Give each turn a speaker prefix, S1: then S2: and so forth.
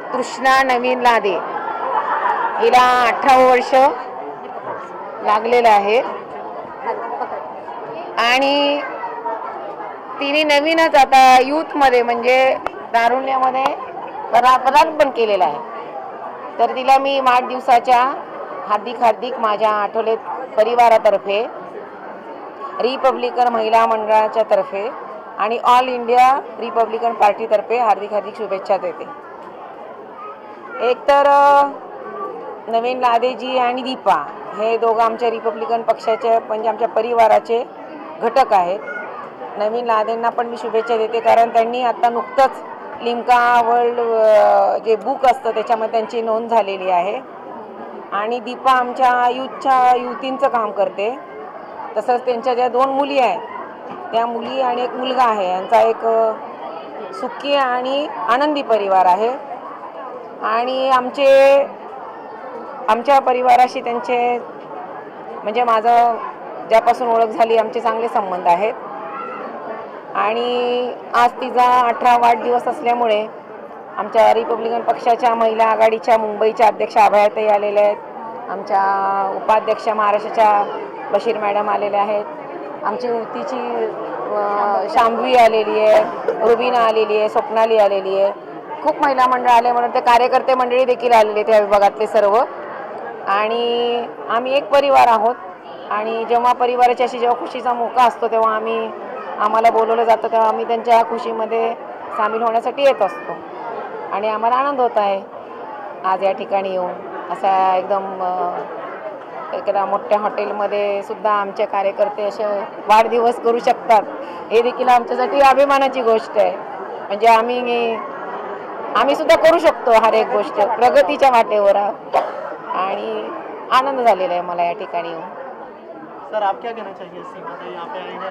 S1: तृष्णा नवीन लादे, हिला 18 वर्ष लागलेलं आहे आणि तिने नवीनच आता यूथमध्ये म्हणजे तारुण्यामध्ये पदार्पण केलेलं आहे. तर तिला मी वाढदिवसाच्या हार्दिक माझ्या आठवले परिवारातर्फे, रिपब्लिकन महिला मंडळाच्या तर्फे आणि ऑल इंडिया रिपब्लिकन पार्टीतर्फे हार्दिक शुभेच्छा देते. एकतर नवीन लादेजी आणि दीपा हे दोघं आमच्या रिपब्लिकन पक्षाचे म्हणजे आमच्या परिवाराचे घटक आहेत. नवीन लादेंना पण मी शुभेच्छा देते, कारण त्यांनी आता नुकतंच लिम्का वर्ल्ड जे बुक असतं त्याच्यामध्ये त्यांची नोंद झालेली आहे. आणि दीपा आमच्या युतींचं काम करते. तसंच त्यांच्या ज्या 2 मुली आहेत त्या मुली आणि एक मुलगा आहे, यांचा एक सुखी आणि आनंदी परिवार आहे. आणि आमच्या परिवाराशी त्यांचे म्हणजे माझं ज्यापासून ओळख झाली आमचे चांगले संबंध आहेत. आणि आज तिचा 18 वाढदिवस असल्यामुळे आमच्या रिपब्लिकन पक्षाच्या महिला आघाडीच्या मुंबईच्या अध्यक्ष अभयाताई आलेल्या आहेत. आमच्या उपाध्यक्ष महाराष्ट्राच्या बशीर मॅडम आलेल्या आहेत. आमची युतीची शांभवी आलेली आहे, रुबीना आलेली आहे, स्वप्नाली आलेली आहे. खूप महिला मंडळ आले म्हणून ते कार्यकर्ते मंडळी देखील आलेले त्या विभागातले सर्व. आणि आम्ही एक परिवार आहोत. आणि जेव्हा परिवाराची अशी जेव्हा खुशीचा मोका असतो तेव्हा आम्हाला बोलवलं जातं, तेव्हा आम्ही त्यांच्या खुशीमध्ये सामील होण्यासाठी येत असतो. आणि आम्हाला आनंद होत आहे आज या ठिकाणी येऊन. असा एखाद्या मोठ्या हॉटेलमध्ये सुद्धा आमचे कार्यकर्ते असे वाढदिवस करू शकतात, हे देखील आमच्यासाठी अभिमानाची गोष्ट आहे. म्हणजे आम्ही सुद्धा करू शकतो हर एक गोष्ट प्रगतीच्या वाटेवर. आणि आनंद झालेला आहे मला या ठिकाणी येऊन.
S2: सर, आप क्या कहना चाहिए?